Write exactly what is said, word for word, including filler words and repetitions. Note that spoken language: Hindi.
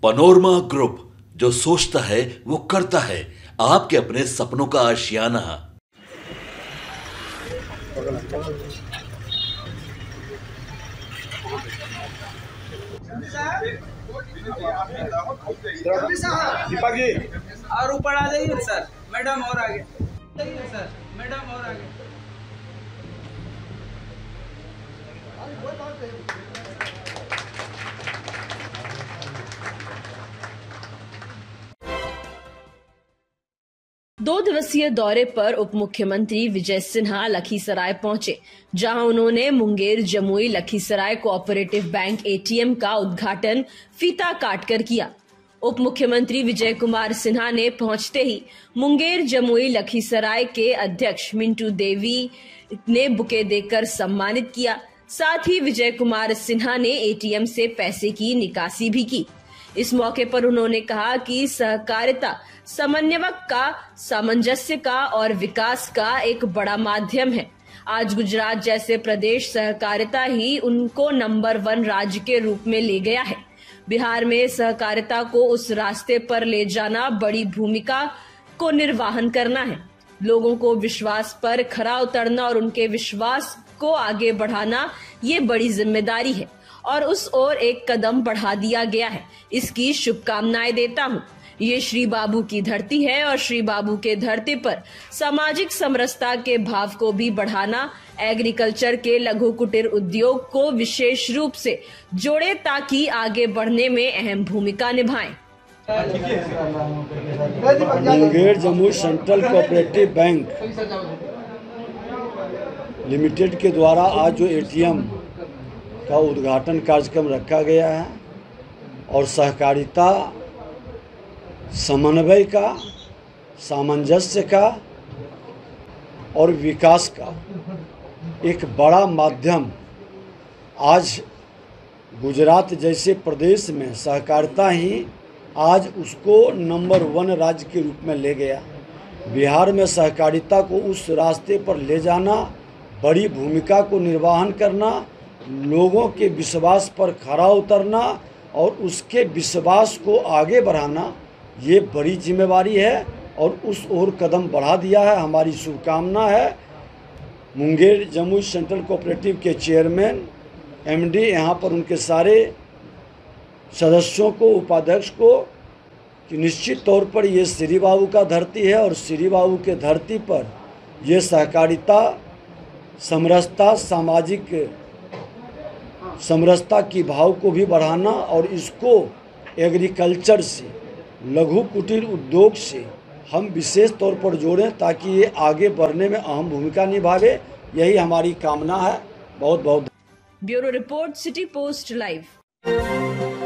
पनोरमा ग्रुप, जो सोचता है वो करता है। आपके अपने सपनों का आशियाना। दीपक जी और ऊपर आ जाइए सर, मैडम और आगे जाइए सर, मैडम और आगे। दो दिवसीय दौरे पर उप मुख्यमंत्री विजय सिन्हा लखीसराय पहुंचे, जहां उन्होंने Munger Jamui Lakhisarai cooperative bank ATM का उद्घाटन फीता काटकर किया। उप मुख्यमंत्री विजय कुमार सिन्हा ने पहुंचते ही मुंगेर जमुई लखीसराय के अध्यक्ष मिंटू देवी ने बुके देकर सम्मानित किया। साथ ही विजय कुमार सिन्हा ने एटीएम से पैसे की निकासी भी की। इस मौके पर उन्होंने कहा कि सहकारिता समन्वयक का, सामंजस्य का और विकास का एक बड़ा माध्यम है। आज गुजरात जैसे प्रदेश सहकारिता ही उनको नंबर वन राज्य के रूप में ले गया है। बिहार में सहकारिता को उस रास्ते पर ले जाना बड़ी भूमिका को निर्वाहन करना है। लोगों को विश्वास पर खरा उतरना और उनके विश्वास को आगे बढ़ाना ये बड़ी जिम्मेदारी है और उस ओर एक कदम बढ़ा दिया गया है। इसकी शुभकामनाएं देता हूँ। ये श्री बाबू की धरती है और श्री बाबू के धरती पर सामाजिक समरसता के भाव को भी बढ़ाना, एग्रीकल्चर के लघु कुटीर उद्योग को विशेष रूप से जोड़े ताकि आगे बढ़ने में अहम भूमिका निभाएं। Munger Jamui central cooperative bank limited के द्वारा आज जो एटीएम का उद्घाटन कार्यक्रम रखा गया है और सहकारिता समन्वय का, सामंजस्य का और विकास का एक बड़ा माध्यम आज गुजरात जैसे प्रदेश में सहकारिता ही आज उसको नंबर वन राज्य के रूप में ले गया। बिहार में सहकारिता को उस रास्ते पर ले जाना, बड़ी भूमिका को निर्वाहन करना, लोगों के विश्वास पर खरा उतरना और उसके विश्वास को आगे बढ़ाना, ये बड़ी जिम्मेवारी है और उस ओर कदम बढ़ा दिया है। हमारी शुभकामना है मुंगेर जमुई सेंट्रल कोऑपरेटिव के चेयरमैन, एमडी, यहाँ पर उनके सारे सदस्यों को, उपाध्यक्ष को, कि निश्चित तौर पर ये श्री बाबू का धरती है और श्री बाबू के धरती पर ये सहकारिता, समरसता, सामाजिक समरसता की भाव को भी बढ़ाना और इसको एग्रीकल्चर से, लघु कुटीर उद्योग से हम विशेष तौर पर जोड़ें ताकि ये आगे बढ़ने में अहम भूमिका निभावे। यही हमारी कामना है। बहुत बहुत bureau report, city post live.